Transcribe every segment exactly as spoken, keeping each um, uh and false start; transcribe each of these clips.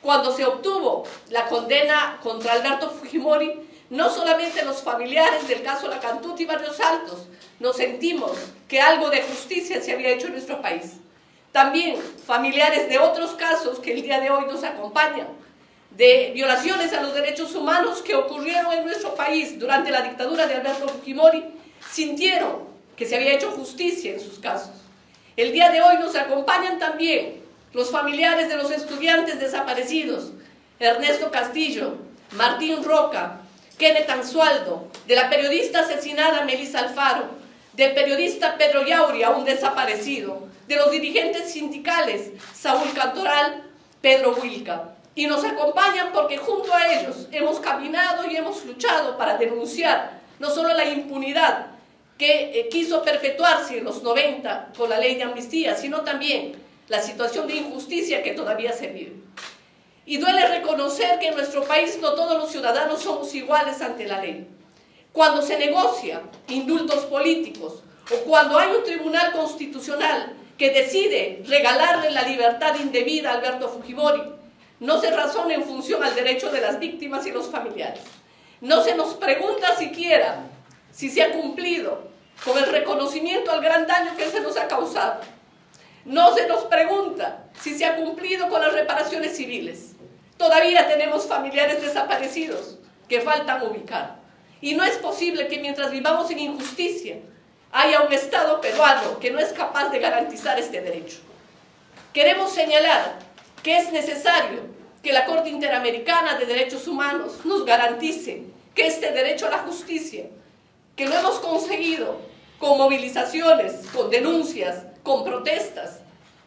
Cuando se obtuvo la condena contra Alberto Fujimori, no solamente los familiares del caso Lacantuti y Barrios Altos nos sentimos que algo de justicia se había hecho en nuestro país. También familiares de otros casos que el día de hoy nos acompañan, de violaciones a los derechos humanos que ocurrieron en nuestro país durante la dictadura de Alberto Fujimori, sintieron que se había hecho justicia en sus casos. El día de hoy nos acompañan también los familiares de los estudiantes desaparecidos, Ernesto Castillo, Martín Roca, Kenneth Anzualdo, de la periodista asesinada Melissa Alfaro, del periodista Pedro Yauri, aún desaparecido, de los dirigentes sindicales Saúl Cantoral, Pedro Wilca. Y nos acompañan porque junto a ellos hemos caminado y hemos luchado para denunciar no solo la impunidad que eh, quiso perpetuarse en los noventa con la ley de amnistía, sino también la situación de injusticia que todavía se vive. Y duele reconocer que en nuestro país no todos los ciudadanos somos iguales ante la ley. Cuando se negocia indultos políticos o cuando hay un tribunal constitucional que decide regalarle la libertad indebida a Alberto Fujimori, no se razona en función al derecho de las víctimas y los familiares. No se nos pregunta siquiera si se ha cumplido con el reconocimiento al gran daño que se nos ha causado. No se nos pregunta si se ha cumplido con las reparaciones civiles. Todavía tenemos familiares desaparecidos que faltan ubicar. Y no es posible que mientras vivamos en injusticia haya un Estado peruano que no es capaz de garantizar este derecho. Queremos señalar que es necesario que la Corte Interamericana de Derechos Humanos nos garantice que este derecho a la justicia, que lo hemos conseguido con movilizaciones, con denuncias, con protestas,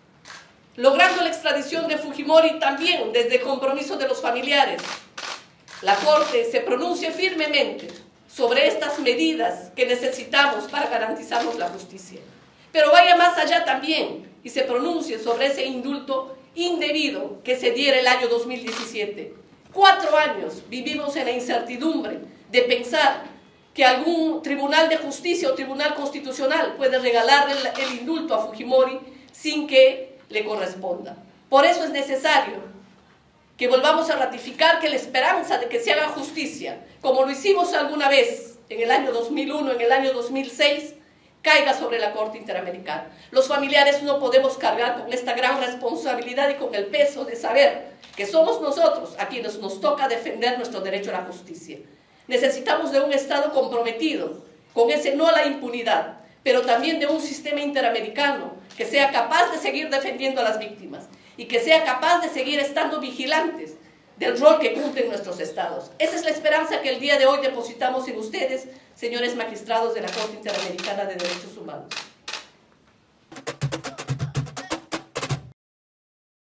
logrando la extradición de Fujimori también desde el compromiso de los familiares, la Corte se pronuncie firmemente sobre estas medidas que necesitamos para garantizarnos la justicia. Pero vaya más allá también y se pronuncie sobre ese indulto indebido que se diera el año dos mil diecisiete. Cuatro años vivimos en la incertidumbre de pensar que algún tribunal de justicia o tribunal constitucional puede regalarle el, el indulto a Fujimori sin que le corresponda. Por eso es necesario que volvamos a ratificar que la esperanza de que se haga justicia, como lo hicimos alguna vez en el año dos mil uno, en el año dos mil seis, caiga sobre la Corte Interamericana. Los familiares no podemos cargar con esta gran responsabilidad y con el peso de saber que somos nosotros a quienes nos toca defender nuestro derecho a la justicia. Necesitamos de un Estado comprometido con ese no a la impunidad, pero también de un sistema interamericano que sea capaz de seguir defendiendo a las víctimas y que sea capaz de seguir estando vigilantes del rol que cumplen nuestros estados. Esa es la esperanza que el día de hoy depositamos en ustedes, señores magistrados de la Corte Interamericana de Derechos Humanos.